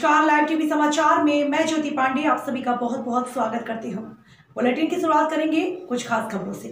नमस्कार, live TV समाचार में मैं ज्योति पांडे आप सभी का बहुत बहुत स्वागत करती हूं। बुलेटिन की शुरुआत करेंगे कुछ खास खबरों से।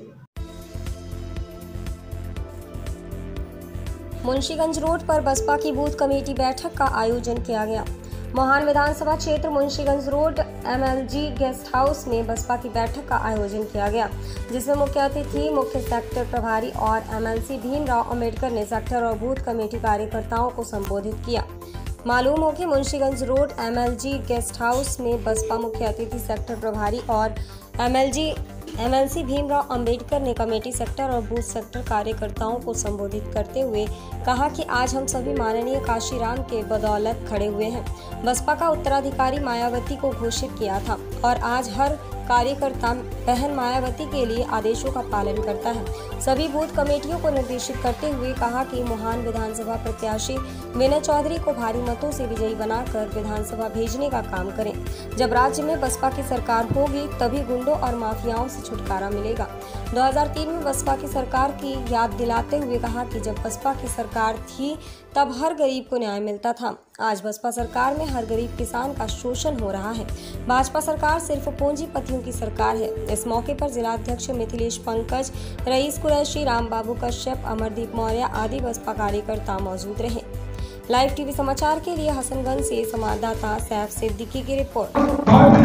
मुंशीगंज रोड पर बसपा की बूथ कमेटी बैठक का आयोजन किया गया। मोहान विधानसभा क्षेत्र Munshiganj road MLG guest house में बसपा की बैठक का आयोजन किया गया, जिसमें मुख्य अतिथि मुख्य सेक्टर प्रभारी और MLC भीमराव अंबेडकर ने सेक्टर और बूथ कमेटी कार्यकर्ताओं को संबोधित किया। मालूम हो कि Munshiganj road MLG guest house में बसपा मुख्य अतिथि सेक्टर प्रभारी और MLC भीमराव अंबेडकर ने कमेटी सेक्टर और बूथ सेक्टर कार्यकर्ताओं को संबोधित करते हुए कहा कि आज हम सभी माननीय काशीराम के बदौलत खड़े हुए हैं। बसपा का उत्तराधिकारी मायावती को घोषित किया था और आज हर कार्यकर्ता बहन मायावती के लिए आदेशों का पालन करता है। सभी बूथ कमेटियों को निर्देशित करते हुए कहा कि मोहान विधानसभा प्रत्याशी विनय चौधरी को भारी मतों से विजयी बनाकर विधानसभा भेजने का काम करें। जब राज्य में बसपा की सरकार होगी तभी गुंडों और माफियाओं से छुटकारा मिलेगा। 2003 में बसपा की सरकार की याद दिलाते हुए कहा कि जब बसपा की सरकार थी तब हर गरीब को न्याय मिलता था। आज बसपा सरकार में हर गरीब किसान का शोषण हो रहा है। भाजपा सरकार सिर्फ पूंजीपतियों की सरकार है। इस मौके पर जिलाध्यक्ष मिथिलेश पंकज, रईस कुरैशी, राम बाबू कश्यप, अमरदीप मौर्य आदि बसपा कार्यकर्ता मौजूद रहे। लाइव टीवी समाचार के लिए हसनगंज से संवाददाता सैफ सिद्दीकी की रिपोर्ट।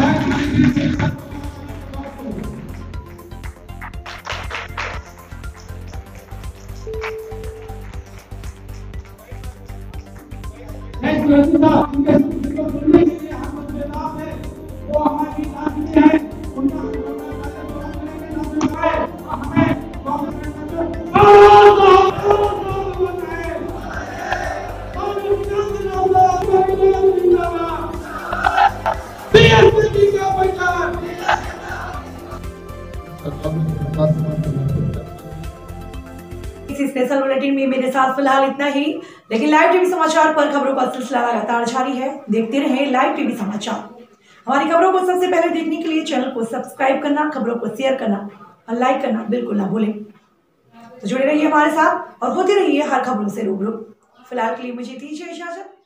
इस स्पेशल बुलेटिन में मेरे साथ फिलहाल इतना ही, लेकिन लाइव टीवी समाचार पर खबरों का सिलसिला लगातार जारी है। देखते रहें लाइव टीवी समाचार। हमारी खबरों को सबसे पहले देखने के लिए चैनल को सब्सक्राइब करना, खबरों को शेयर करना और लाइक करना बिल्कुल ना भूलें। तो जुड़े रहिए हमारे साथ और होते रहिए हर खबरों से रूबरू। फिलहाल के लिए मुझे दीजिए इजाजत।